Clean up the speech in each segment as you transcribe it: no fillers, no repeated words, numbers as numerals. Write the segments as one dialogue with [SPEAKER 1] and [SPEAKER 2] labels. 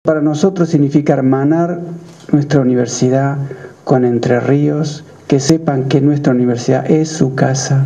[SPEAKER 1] Para nosotros significa hermanar nuestra universidad con Entre Ríos, que sepan que nuestra universidad es su casa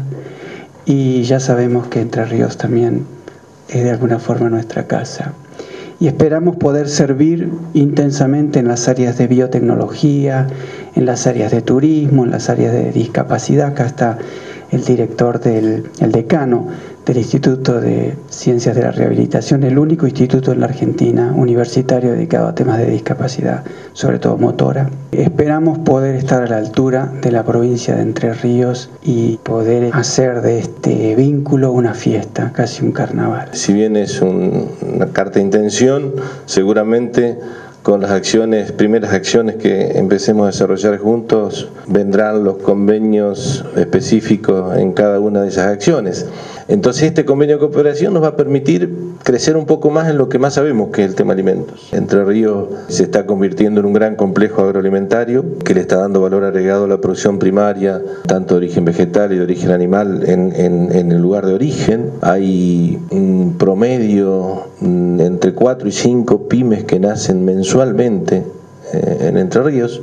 [SPEAKER 1] y ya sabemos que Entre Ríos también es de alguna forma nuestra casa. Y esperamos poder servir intensamente en las áreas de biotecnología, en las áreas de turismo, en las áreas de discapacidad. Acá está el director el decano del Instituto de Ciencias de la Rehabilitación, el único instituto en la Argentina universitario dedicado a temas de discapacidad, sobre todo motora. Esperamos poder estar a la altura de la provincia de Entre Ríos y poder hacer de este vínculo una fiesta, casi un carnaval.
[SPEAKER 2] Si bien es una carta de intención, seguramente con las primeras acciones que empecemos a desarrollar juntos, vendrán los convenios específicos en cada una de esas acciones. Entonces este convenio de cooperación nos va a permitir crecer un poco más en lo que más sabemos, que es el tema alimentos. Entre Ríos se está convirtiendo en un gran complejo agroalimentario que le está dando valor agregado a la producción primaria, tanto de origen vegetal y de origen animal en el lugar de origen. Hay un promedio entre 4 y 5 pymes que nacen mensualmente en Entre Ríos,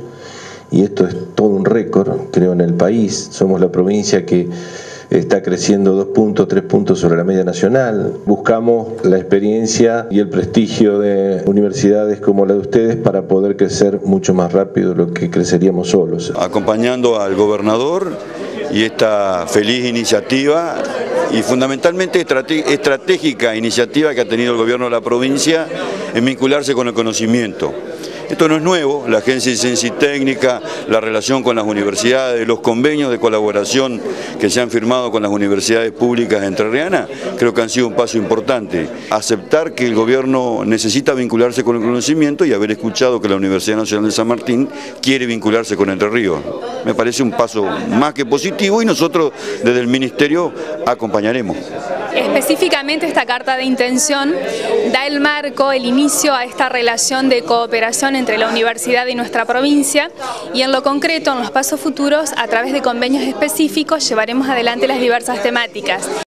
[SPEAKER 2] y esto es todo un récord, creo, en el país. Somos la provincia que está creciendo 2 puntos, 3 puntos sobre la media nacional. Buscamos la experiencia y el prestigio de universidades como la de ustedes para poder crecer mucho más rápido de lo que creceríamos solos.
[SPEAKER 3] Acompañando al gobernador y esta feliz iniciativa y fundamentalmente estratégica iniciativa que ha tenido el gobierno de la provincia en vincularse con el conocimiento. Esto no es nuevo, la Agencia de Ciencia y Técnica, la relación con las universidades, los convenios de colaboración que se han firmado con las universidades públicas entrerrianas, creo que han sido un paso importante. Aceptar que el gobierno necesita vincularse con el conocimiento y haber escuchado que la Universidad Nacional de San Martín quiere vincularse con Entre Ríos. Me parece un paso más que positivo y nosotros desde el Ministerio acompañaremos.
[SPEAKER 4] Específicamente esta carta de intención da el marco, el inicio a esta relación de cooperación entre la universidad y nuestra provincia, y en lo concreto, en los pasos futuros, a través de convenios específicos, llevaremos adelante las diversas temáticas.